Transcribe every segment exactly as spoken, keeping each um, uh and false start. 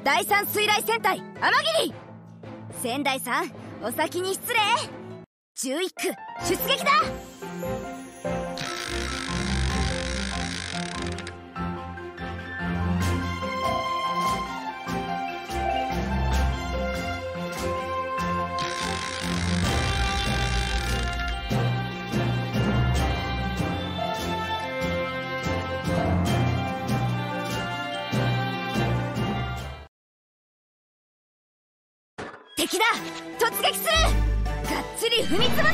だいさん水雷戦隊天霧。仙台さんお先に失礼。じゅういっ区出撃だ。敵だ、突撃する。がっつり踏みつぶせ。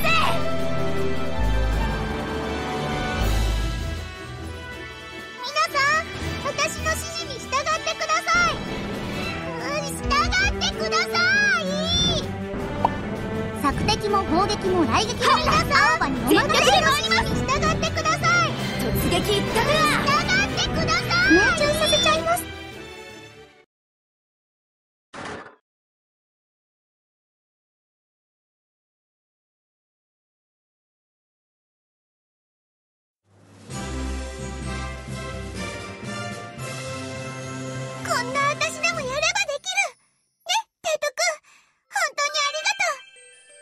皆さん、私の指示に従ってください。うん、従ってください。索敵も砲撃も雷撃も皆さん、青葉にお任せ。私の指示に従ってください。 突撃一択だ。 従ってください。命中させちゃいます。こんな私でもやればできる。ね、提督、本当にありがとう。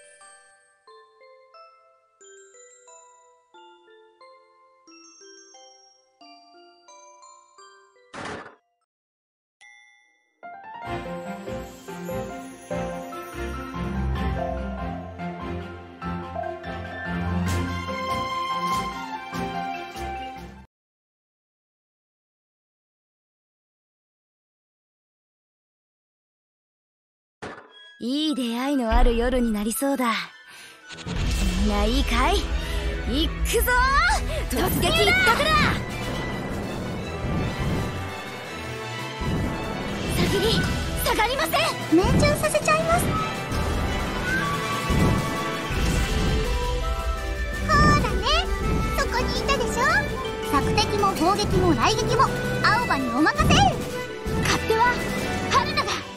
いい出会いのある夜になりそうだ。みんないいかい？いっくぞー。突撃一択だ。先に下がりません。 命中させちゃいます。ほーらね、そこにいたでしょ。索敵も砲撃も雷撃も青葉にお任せ。 勝手は春菜が許しません。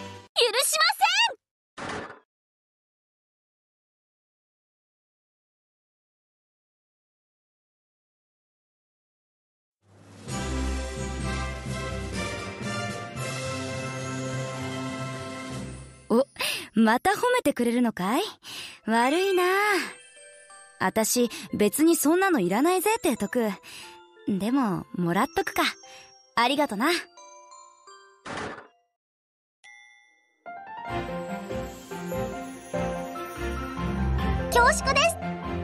お、また褒めてくれるのかい？悪いな。あたし別にそんなのいらないぜ、提督。でももらっとくか。ありがとな。 恐縮です。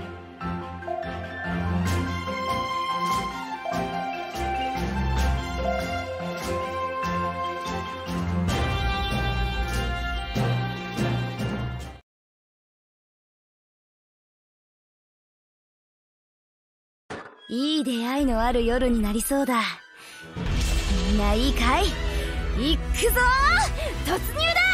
いい出会いのある夜になりそうだ。みんないいかい？いっくぞー。突入だ。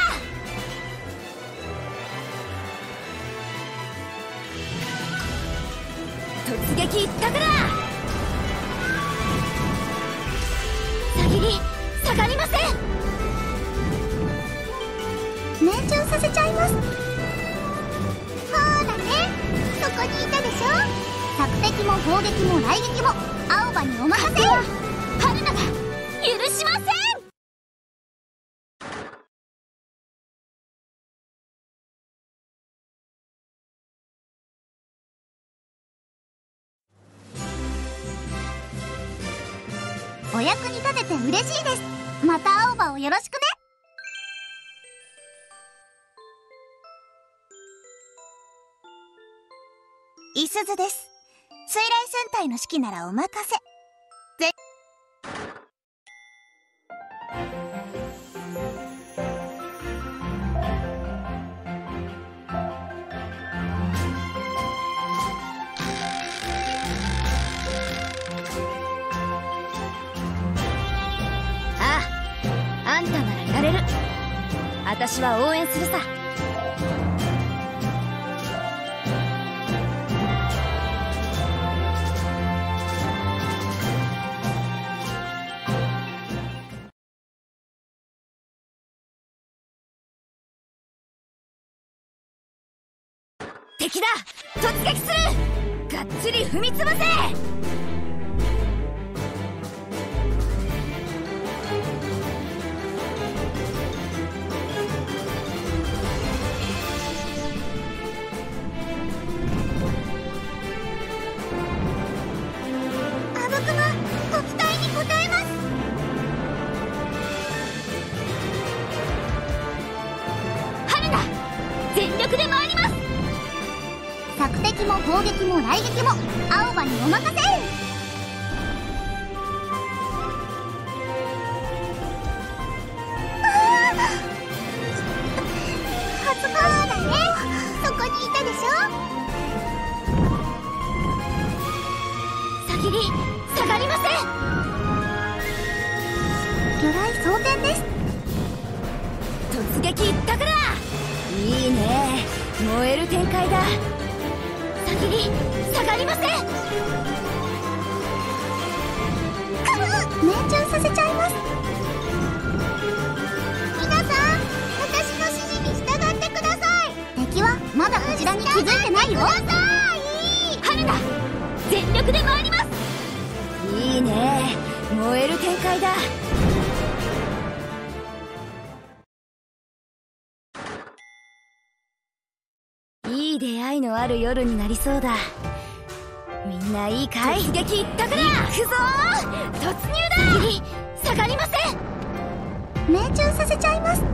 突撃一択だ。先に下がりません。 命中させちゃいます。ほーらね、そこにいたでしょ。索敵も砲撃も雷撃も青葉にお任せ。 春菜が許しません。 お役に立てて嬉しいです。また青葉をよろしくね。いすずです。水雷戦隊の指揮ならお任せ。ぜああ、あんたならやれる。あたしは応援するさ。敵だ、突撃する。がっつり踏みつぶせ。 敵も砲撃も雷撃も青葉にお任せ。恥ずかしいだね。そこにいたでしょ。 先に下がりません。 魚雷装填です。 突撃一択だ。いいね、燃える展開だ。先に下がりません。 命中させちゃいます。皆さん、私の指示に従ってください。敵はまだこちらに気づいてないよ。 春だ、全力で回ります。いいね、燃える展開だ。いい出会いのある夜になりそうだ。みんないいかい？突撃一択だ。行くぞー、突入だ。先に下がりません。 命中させちゃいます。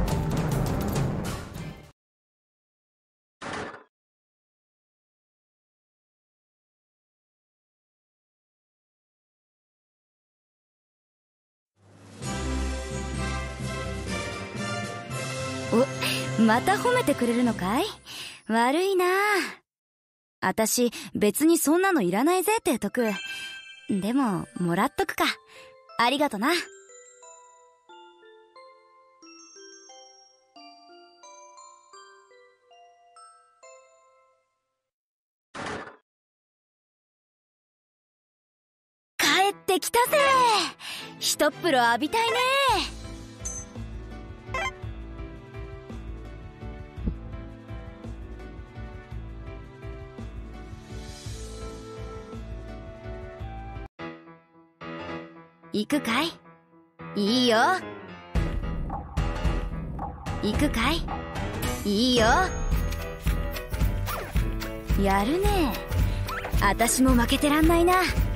お、また褒めてくれるのかい？悪いな。あたし別にそんなのいらないぜってとく。でももらっとくか。ありがとな。帰ってきたぜ。ひとっ風呂浴びたいね。行くかい？いいよ。行くかい？いいよ。やるね。あたしも負けてらんないな。